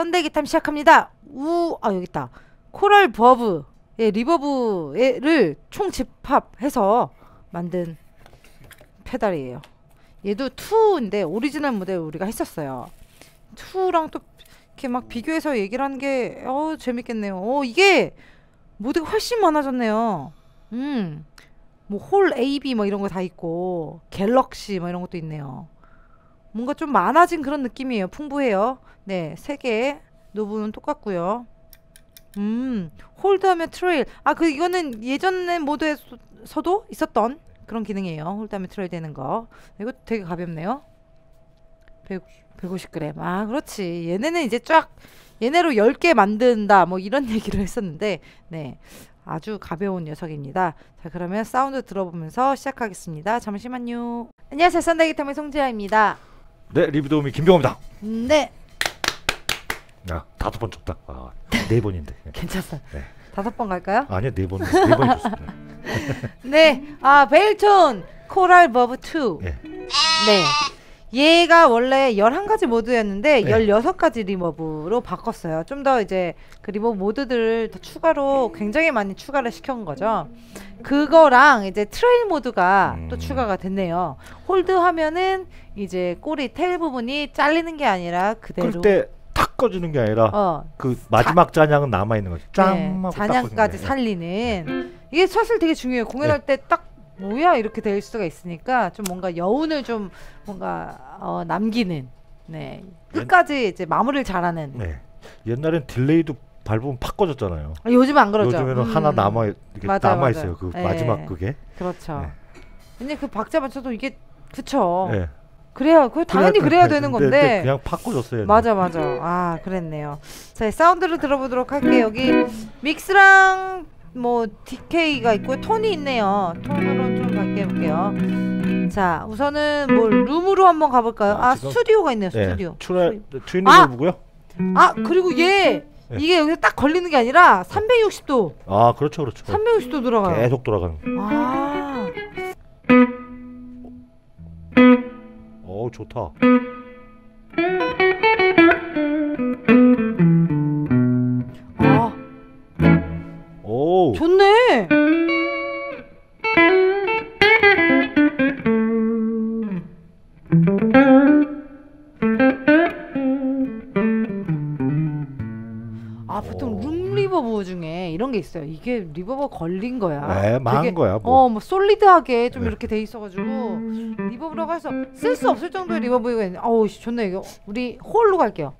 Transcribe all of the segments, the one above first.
썬데이 기탐 시작합니다. 여기 있다. 코랄 버브의 리버브를 총 집합해서 만든 페달이에요. 얘도 2인데 오리지널 모델 우리가 했었어요. 2랑 또 이렇게 막 비교해서 얘기를 하는 게 재밌겠네요. 이게 모드가 훨씬 많아졌네요. 뭐 홀 AB 뭐 이런 거 다 있고 갤럭시 뭐 이런 것도 있네요. 뭔가 좀 많아진 그런 느낌이에요. 풍부해요. 네, 3개 노브는 똑같고요. 홀드하면 트레일. 이거는 예전에 모드에서도 있었던 그런 기능이에요. 홀드하면 트레일 되는 거. 이거 되게 가볍네요. 150g. 그렇지. 얘네는 이제 쫙 얘네로 10개 만든다 뭐 이런 얘기를 했었는데, 네, 아주 가벼운 녀석입니다. 자, 그러면 사운드 들어보면서 시작하겠습니다. 잠시만요. 안녕하세요, 썬데이 기탐의 송지아입니다. 네, 리뷰 도우미 김병호입니다. 네. 야, 5번 쳤다. 4번인데. 괜찮았어요. 네. 5번 갈까요? 아니요, 4번이 좋습니다. 네, 베일톤 코랄 버브 2. 네. 네. 얘가 원래 11가지 모드였는데 네. 16가지 리버브로 바꿨어요. 좀 더 이제 그 리버브 모드들을 더 추가로 굉장히 많이 추가를 시켜온 거죠. 그거랑 이제 트레일 모드가 또 추가가 됐네요. 홀드 하면은 이제 꼬리 테일 부분이 잘리는 게 아니라 그대로 끌 때 탁 꺼지는 게 아니라 그 마지막 잔향은 남아 있는 거죠. 짱 하고 잔향까지 살리는. 이게 사실 되게 중요해요. 공연할 때 딱 뭐야 이렇게 될 수가 있으니까 좀 뭔가 여운을 좀 뭔가 남기는, 네, 끝까지 이제 마무리를 잘하는. 네. 옛날엔 딜레이도 밟으면 팍 꺼졌잖아요. 요즘은 안 그러죠. 요즘에는 하나 남아 있어요. 그 네. 마지막 그게. 그렇죠. 네. 근데 그 박자 맞춰도 이게 그쵸. 네. 그래야 당연히 그래야 되는 건데. 그냥 팍 꺼졌어요. 맞아. 그랬네요. 자, 사운드를 들어보도록 할게요. 여기 믹스랑 뭐 DK가 있고 톤이 있네요. 톤으로 좀 볼게요. 자, 우선은 뭐 룸으로 한번 가볼까요? 스튜디오가 있네요. 스튜디오. 트윈 리버브고요. 그리고 이게 여기서 딱 걸리는 게 아니라 360도. 그렇죠. 360도 돌아가요. 계속 돌아가는. 좋다. 좋네. 보통 룸 리버브 중에 이런 게 있어요. 이게 리버브 걸린 거야. 네, 망한 거야. 뭐 솔리드하게 좀 이렇게 돼 있어가지고 리버브라고 해서 쓸 수 없을 정도의 리버브가 있네. 좋네 이거. 우리 홀로 갈게요.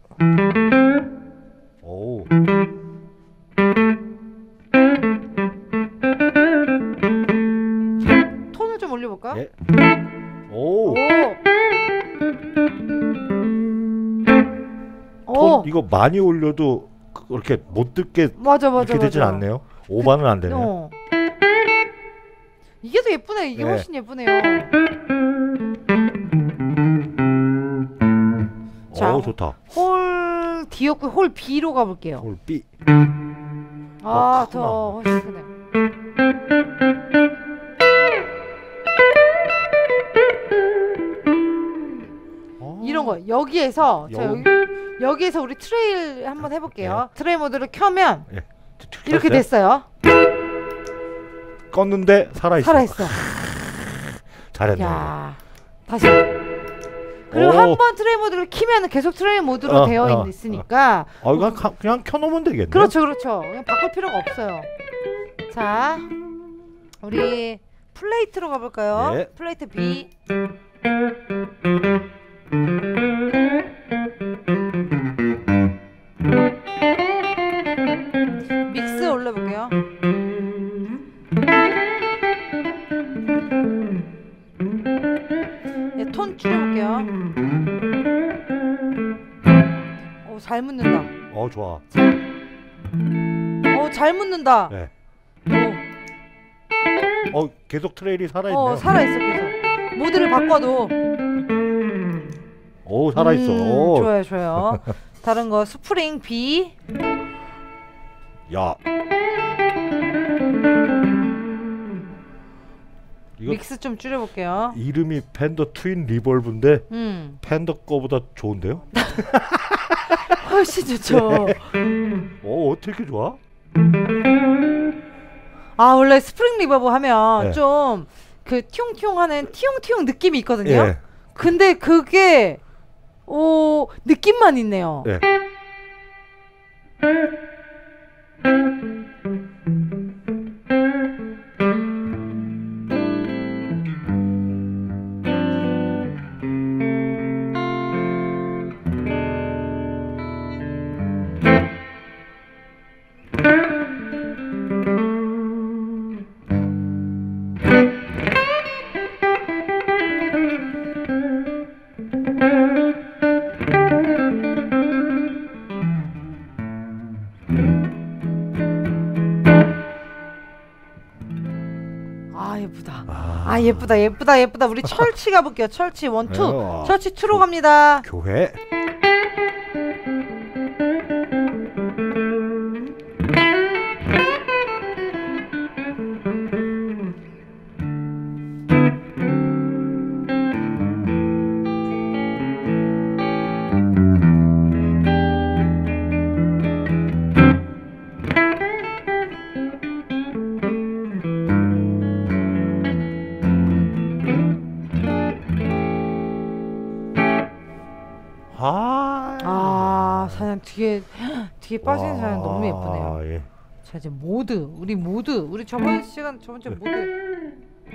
톤을 좀 올려볼까? 네. 톤 이거 많이 올려도 그렇게 못 듣게 이렇게 되진 않네요. 오버는 안 되네요. 이게 더 예쁘네. 이게 훨씬 예쁘네요. 자, 좋다. 홀 D였고 홀 B로 가볼게요. 홀 B. 더 훨씬 크네. 이런 거 여기에서 여기에서 우리 트레일 한번 해볼게요. 트레일 모드를 켜면 이렇게 됐어요. 껐는데 살아있어. 잘했네. 다시. 그리고 한 번 트레일 모드를 키면 계속 트레일 모드로 되어 있으니까 이거 그냥 켜놓으면 되겠네. 그렇죠. 그냥 바꿀 필요가 없어요. 자, 우리 플레이트로 가볼까요? 네. 플레이트 B. 믹스 올려볼게요. 네, 톤 줄여볼게요. 잘 묻는다. 좋아. 잘 묻는다. 네. 계속 트레일이 살아있네요. 살아있어. 계속 모드를 바꿔도 살아있어. 좋아요. 다른 거 스프링 B. 야, 믹스 좀 줄여볼게요. 이름이 팬더 트윈 리볼브인데 팬더 거보다 좋은데요? 훨씬 좋죠. 어떻게 이렇게 좋아? 아 원래 스프링 리버브 하면 네. 좀 그 튀용튀용하는 튀용튀용 느낌이 있거든요. 예. 근데 그게 느낌만 있네요. 예. 예쁘다. 우리 철치 가볼게요. 철치 1, 2. 네, 철치 2로 갑니다. 교회. 사냥 뒤에 빠지는 사냥 너무 예쁘네요. 예. 자 이제 우리 저번 주에 모드.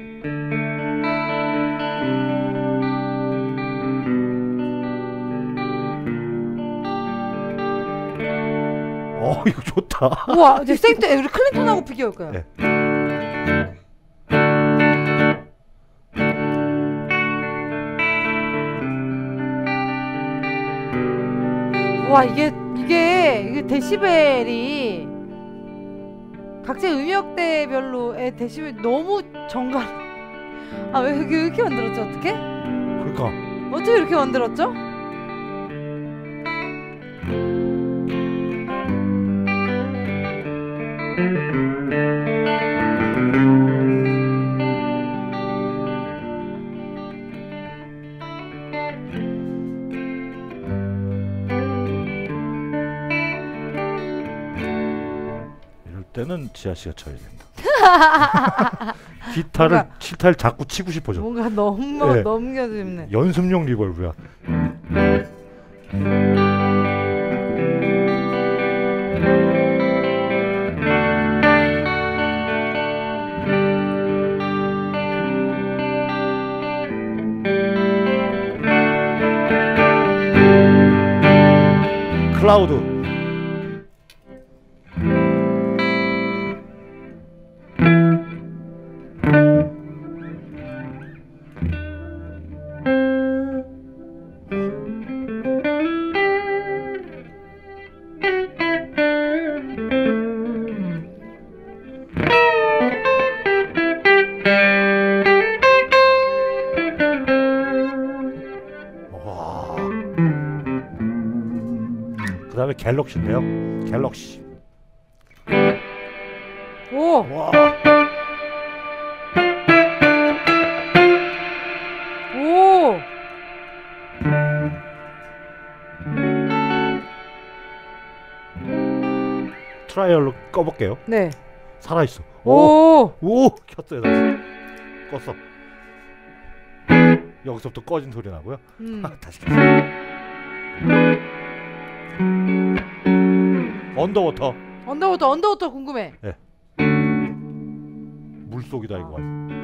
이거 좋다. 우와 이제 우리 클린턴하고 비교할 거야. 네. 와 이게 데시벨이 각자 음역대별로의 데시벨 너무 정갈. 왜 이렇게 만들었죠? 어떻게? 그러니까 어떻게 이렇게 만들었죠? 때는 지아 씨가 쳐야 된다. 기타를 자꾸 치고 싶어져. 뭔가 넘겨주네. 연습용 리벌브야. 클라우드. 그 다음에 갤럭시인데요. 갤럭시. 오! 와. 오! 트라이얼로 꺼볼게요. 네. 살아있어. 오! 켰어요. 다시. 껐어. 여기서부터 꺼진 소리 나고요. 다시 켰어요. 언더워터 궁금해. 네. 물속이다 이거.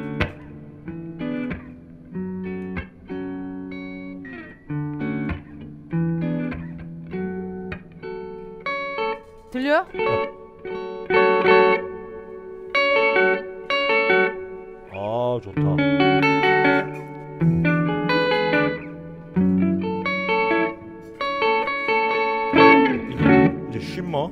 들려요? 좋다. 이제 쉬머.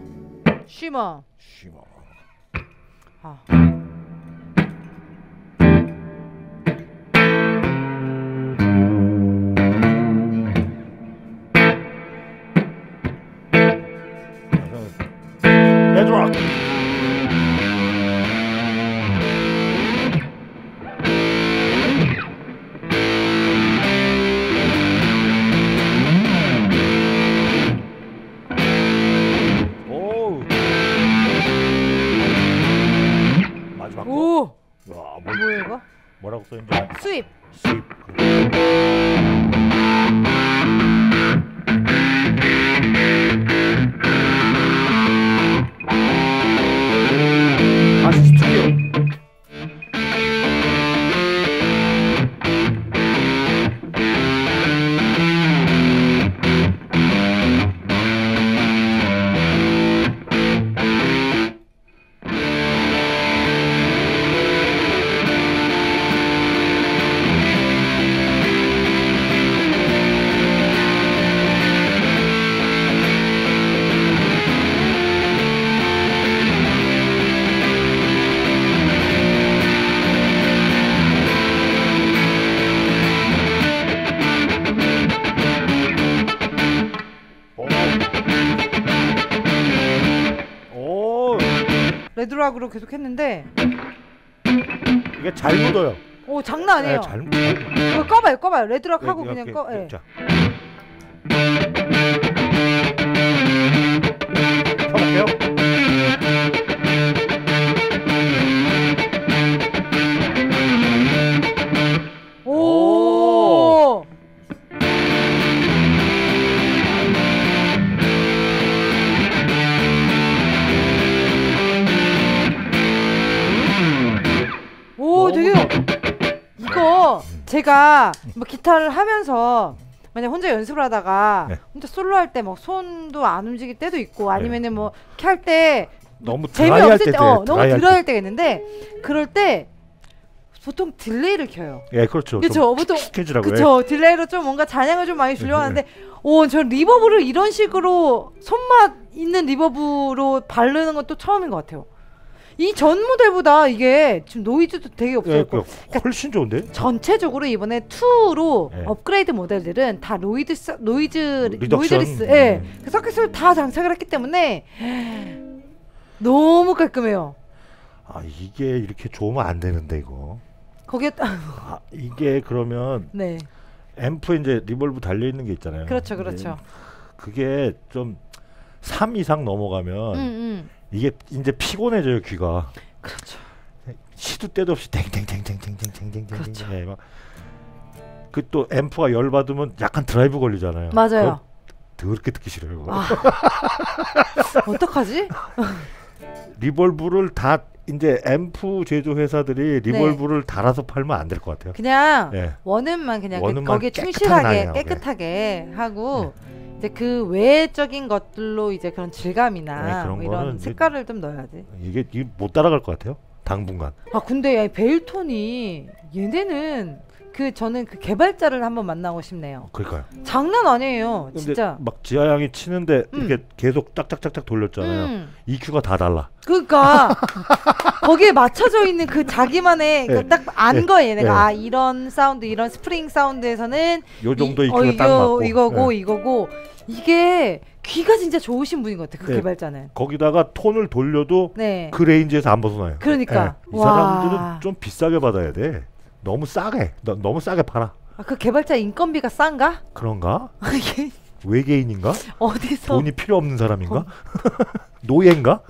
레드락. 뭐라고 써있는지 수입. 수입. 다시 스튜디오. 레드락으로 계속 했는데 이게 잘 묻어요. 오 장난 아니에요. 네, 잘 이거 꺼봐요. 레드락 하고 그냥 꺼. 예. 켜볼게요. 오. 오, 되게 이거 제가 뭐 기타를 하면서 만약 혼자 연습을 하다가 네. 혼자 솔로 할 때 막 손도 안 움직일 때도 있고 아니면은 뭐 이렇게 할 때 너무 재미없을 때, 너무 드라이할 때가 있는데 그럴 때 보통 딜레이를 켜요. 예, 그렇죠. 그렇죠. 보통 그렇죠. 딜레이로 좀 뭔가 잔향을 좀 많이 주려고 하는데 전 리버브를 이런 식으로 손맛 있는 리버브로 바르는 건 또 처음인 것 같아요. 이 전 모델보다 이게 지금 노이즈도 되게 없어요. 그러니까 훨씬 좋은데? 전체적으로 이번에 2로 업그레이드 모델들은 다 노이즈 리스, 예, 그 서킷을 다 장착을 했기 때문에 너무 깔끔해요. 아 이게 이렇게 좋으면 안 되는데 이거. 거기에 이게 그러면 네. 앰프에 이제 리볼브 달려 있는 게 있잖아요. 그렇죠. 그게 좀 3 이상 넘어가면 이게 이제 피곤해져요 귀가. 그렇죠. 시도 때도 없이 탱탱탱탱탱탱탱탱탱. 그렇죠. 막 그 또 앰프가 열 받으면 약간 드라이브 걸리잖아요. 맞아요. 더럽게 듣기 싫어요. 어떡하지? 리볼브를 다 이제 앰프 제조 회사들이 리볼브를 달아서 팔면 안 될 것 같아요. 그냥 원음만 그냥 거기에 충실하게 깨끗하게 하고 이제 그 외적인 것들로 이제 그런 질감이나 그런 뭐 이런 색깔을 좀 넣어야지. 이게 못 따라갈 것 같아요. 당분간. 근데 베일톤이 얘네는 저는 그 개발자를 한번 만나고 싶네요. 그러니까요. 장난 아니에요, 진짜. 막 지하양이 치는데 이렇게 계속 짝짝짝짝 돌렸잖아요. EQ가 다 달라. 그러니까 거기에 맞춰져 있는 그 자기만의 딱 안 거예요. 내가 이런 사운드, 이런 스프링 사운드에서는 요 정도 EQ가 딱 맞고 이거고 이게 귀가 진짜 좋으신 분인 것 같아요. 그 개발자는. 거기다가 톤을 돌려도 그 레인지에서 안 벗어나요. 그러니까 이 사람들은 좀 비싸게 받아야 돼. 너무 싸게 팔아. 그 개발자 인건비가 싼가? 그런가? 외계인인가? 어디서? 돈이 필요 없는 사람인가? 노예인가?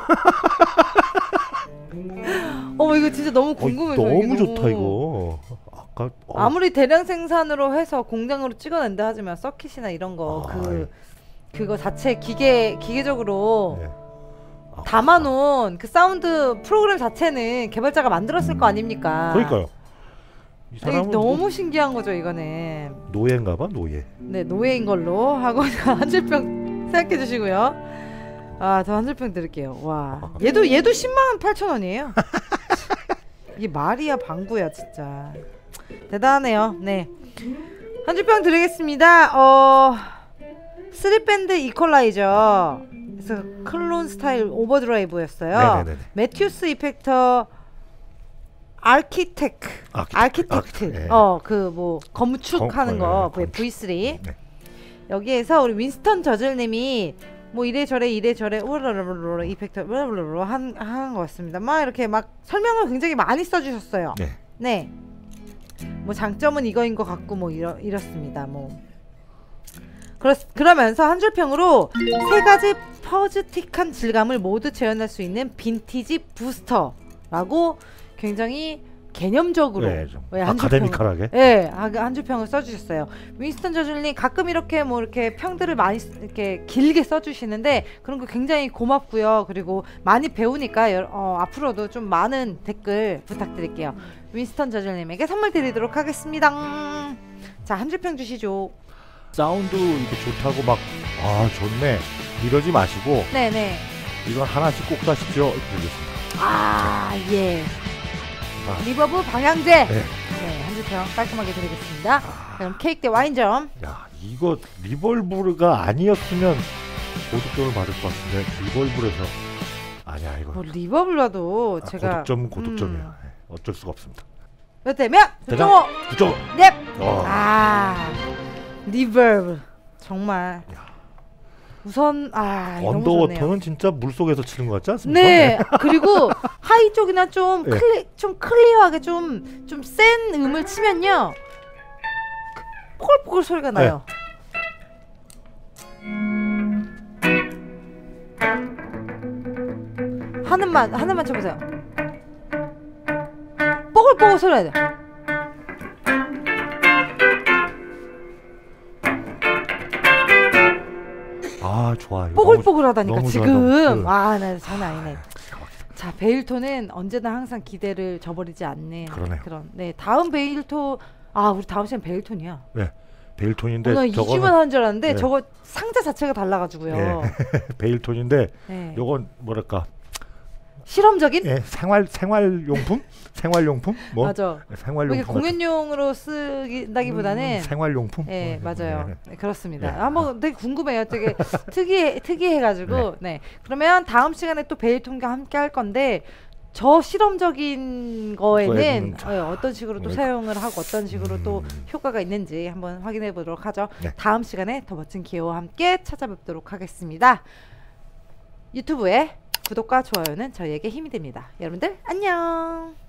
이거 진짜 너무 궁금해서. 너무 좋다 이거. 아무리 대량 생산으로 해서 공장으로 찍어낸다 하지만 서킷이나 이런 거 그거 자체 기계적으로 담아놓은 그 사운드 프로그램 자체는 개발자가 만들었을 거 아닙니까? 그러니까요. 이 사람은 너무 신기한 거죠 이거는. 노예인가봐 노예. 네, 노예인 걸로 하고 한 줄평 생각해 주시고요. 저 한 줄평 드릴게요. 와, 얘도 108,000원이에요. 이게 말이야 방구야 진짜. 대단하네요. 네, 한 줄평 드리겠습니다. 3밴드 이퀄라이저. 그래서 클론 스타일 오버드라이브였어요. 네네네. 매튜스 이펙터 아키텍트. 그 뭐 건축하는 거 V3. 여기에서 우리 윈스턴 저즐님이 뭐 이래저래 우르르르르 이펙터 우르르르 한 것 같습니다. 막 이렇게 막 설명을 굉장히 많이 써주셨어요. 네. 뭐 장점은 이거인 것 같고 뭐 이렇습니다. 뭐 그러면서 한 줄평으로 3가지 퍼즈틱한 질감을 모두 재현할 수 있는 빈티지 부스터라고 굉장히 개념적으로 네, 좀 한 줄 아카데미컬하게. 네, 한 줄 평을 써주셨어요. 윈스턴 저질님 가끔 이렇게 뭐 이렇게 평들을 많이 이렇게 길게 써주시는데 그런 거 굉장히 고맙고요. 그리고 많이 배우니까 앞으로도 좀 많은 댓글 부탁드릴게요. 윈스턴 저질님에게 선물 드리도록 하겠습니다. 자, 한 줄 평 주시죠. 사운드 이렇게 좋다고 막 좋네 이러지 마시고 네네. 이건 하나씩 꼭 사십시오 이렇게 드리겠습니다. 예. 리버브 방향제. 네, 한 줄 평 깔끔하게 드리겠습니다. 그럼 케이크 대 와인점. 야, 이거 리벌브가 아니었으면 고득점을 받을 것 같은데 리벌브에서 아니야 이거. 뭐 리버브라도 제가 고득점은 고득점이야. 어쩔 수가 없습니다. 몇 대 몇? 9.5. 넵. 리버브 정말. 우선 언더워터는 진짜 물 속에서 치는 것 같지 않습니까? 네. 그리고 하이 쪽이나 좀 클리어하게 좀 센 음을 치면요 뽀글뽀글 소리가 나요. 하늘만 쳐보세요. 뽀글뽀글 소리 나요. 좋아요. 뽀글뽀글하다니까 너무 지금. 나 장난 아니네. 자, 베일톤은 언제나 항상 기대를 저버리지 않는 그런. 네, 다음 베일톤. 우리 다음 시간 베일톤이야. 네, 베일톤인데 오늘 2주만 하는 줄 알았는데 저거 상자 자체가 달라가지고요. 네. 베일톤인데 요건 뭐랄까 실험적인? 생활용품? 생활용품? 뭐? 맞아. 생활용품. 공연용으로 쓰기보다는 생활용품? 네, 맞아요. 네, 그렇습니다. 한번 되게 궁금해요. 되게 특이해가지고. 네. 그러면 다음 시간에 또 베일톤과 함께 할 건데 저 실험적인 거에는 어떤 식으로 또 사용을 하고 어떤 식으로 또 효과가 있는지 한번 확인해 보도록 하죠. 다음 시간에 더 멋진 기호와 함께 찾아뵙도록 하겠습니다. 유튜브에 구독과 좋아요는 저희에게 힘이 됩니다. 여러분들 안녕.